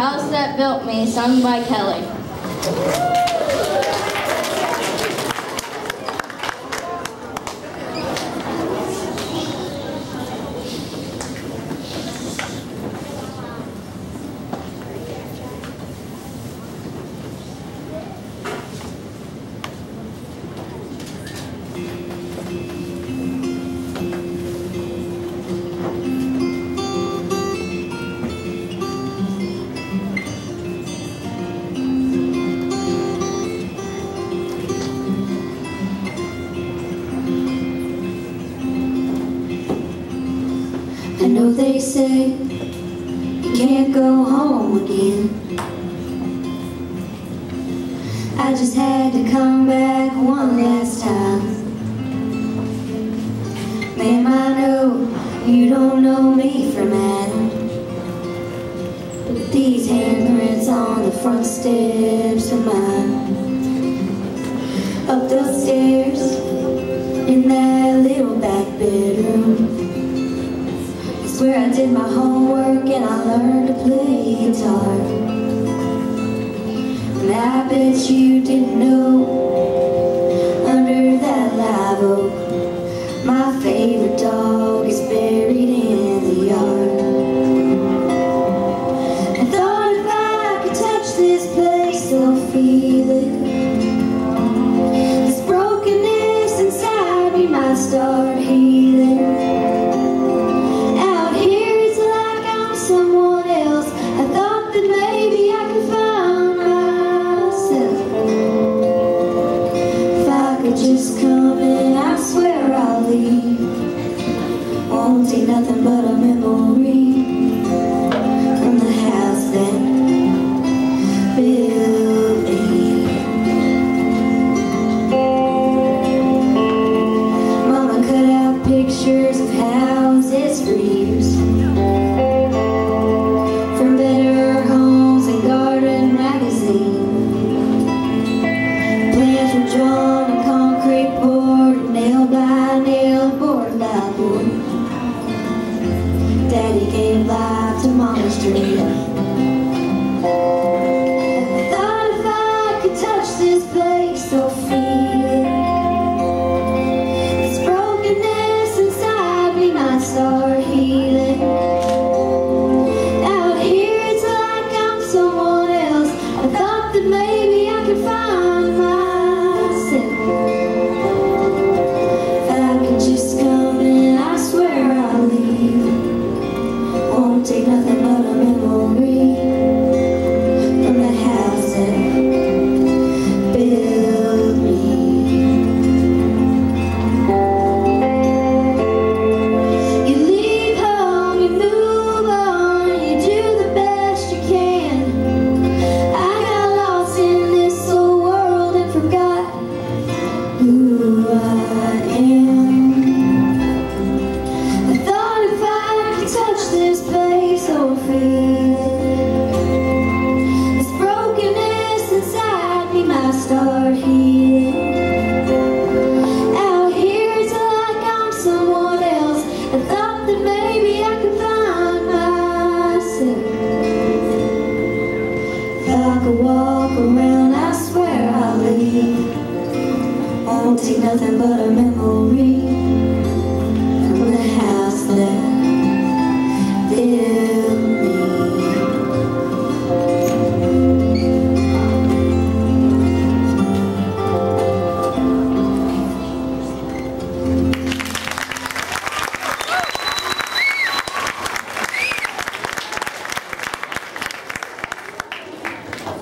House That Built Me, sung by Kelly. I know they say you can't go home again. I just had to come back one last time. Ma'am, I know you don't know me from Adam, but these handprints on the front steps are mine. Up those stairs in that little back bedroom, where I did my homework and I learned to play guitar. And I bet you didn't know, under that live oak, my favorite dog is buried in the yard. I thought if I could touch this place, I'll feel it. This brokenness inside me might start healing. Just coming, I swear I'll leave. Won't take nothing but a memory from the house that built me. Mama cut out pictures of houses for years, from Better Homes and Garden magazine. Plans were drawn, poured, nail by nail, board by board. Daddy gave life to Mama's dream. I thought if I could touch this place, I'll feel it. This brokenness inside me might start healing. Out here it's like I'm someone else. I thought that maybe I could find myself. Take nothing but a memory from the house that built me. You leave home, you move on, you do the best you can. I got lost in this old world and forgot who I am. I thought if I could touch this place, so feel this brokenness inside me might start healing. Out here it's like I'm someone else. I thought that maybe I could find myself. If I could walk around, I swear I'll leave. Won't take nothing but a memory from the house that